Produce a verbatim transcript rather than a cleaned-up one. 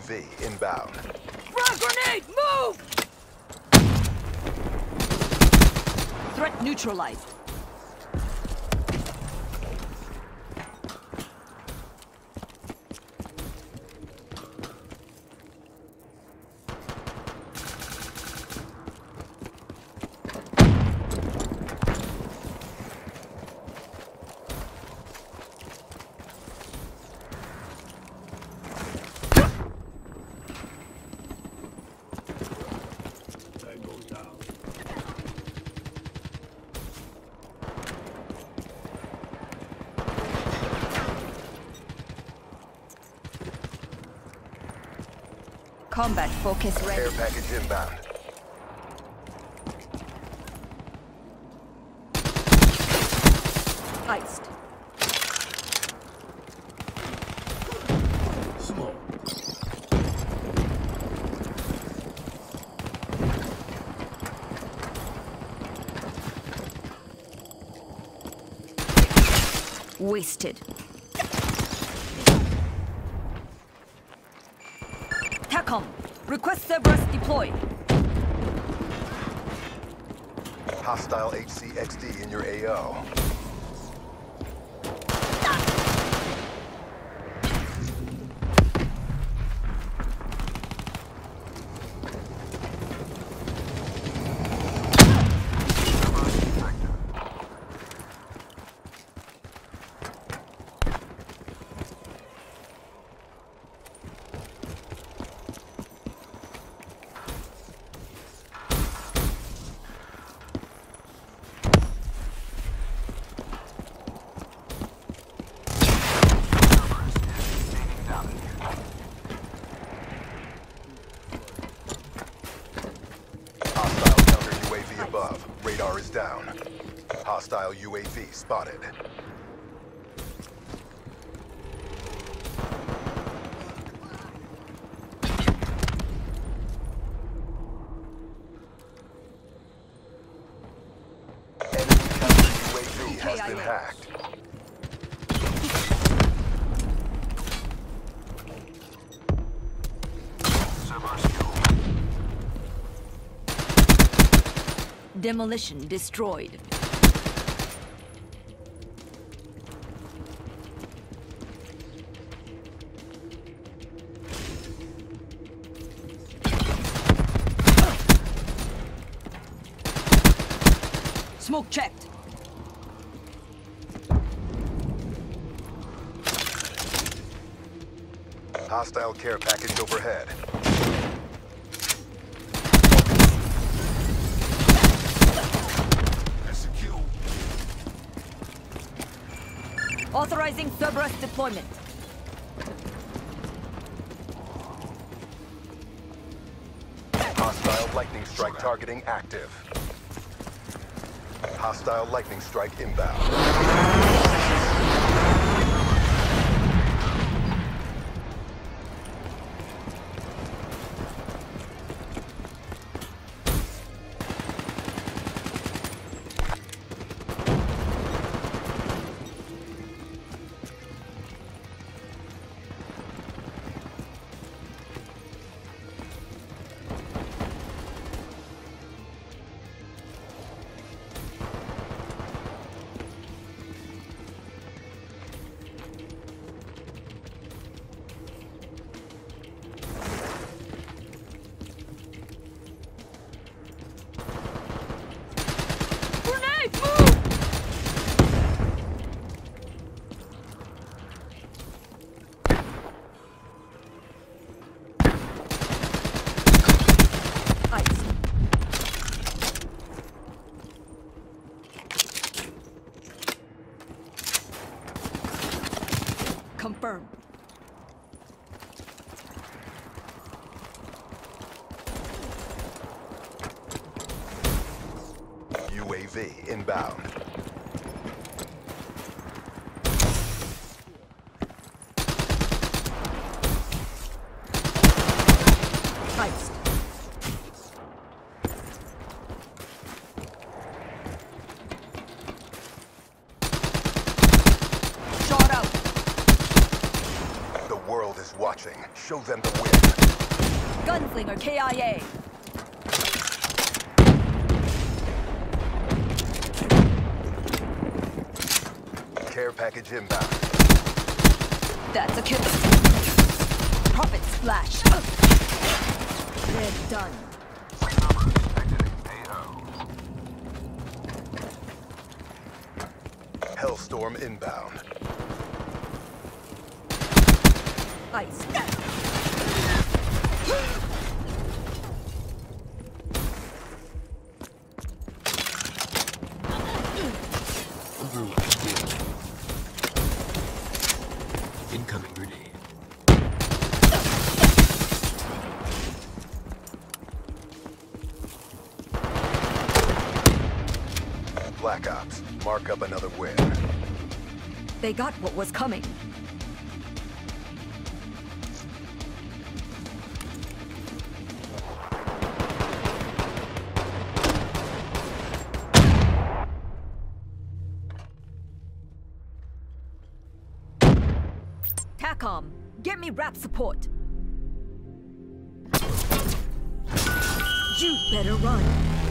V inbound. Frag grenade! Move! Threat neutralized. Combat focus ready. Care package inbound. Iced. Smoke. Wasted. TACOM. Request Cerberus deploy. Hostile H C X D in your A O. Above. Radar is down. Hostile U A V spotted. Enemy counter U A V has been hacked. Demolition destroyed. Smoke checked. Hostile care package overhead. Authorizing Cerberus deployment. Hostile lightning strike targeting active. Hostile lightning strike inbound. Confirmed. U A V inbound. Iced. The world is watching. Show them the win. Gunslinger K I A. Care package inbound. That's a kill. Profit splash. They're done. Hellstorm inbound. Ice. Incoming grenade. Black Ops. Mark up another win. They got what was coming. TACOM, get me rap support. You better run.